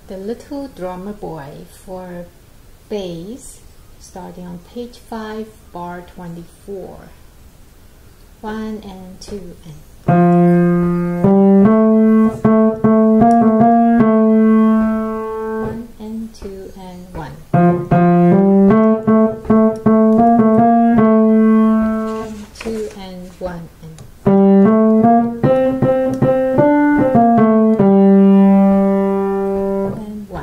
The Little Drummer Boy for bass, starting on page 5, bar 24. 1 and 2 and 1 and 2 and 1. 2 and 1 and 1.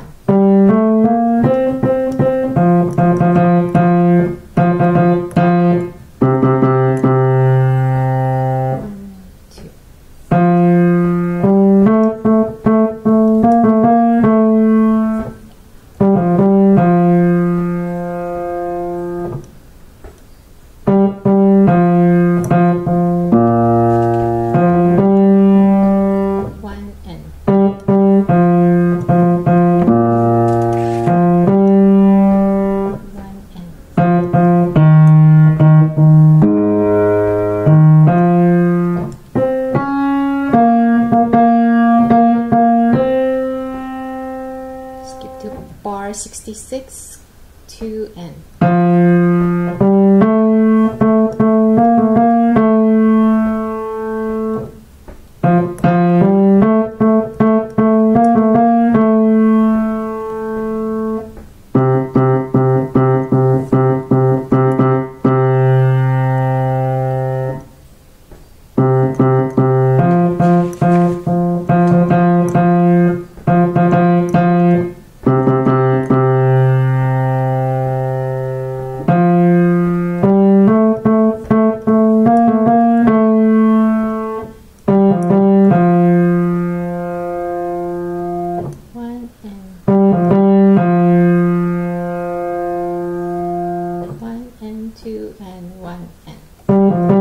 66, 2 and 2 and 1 and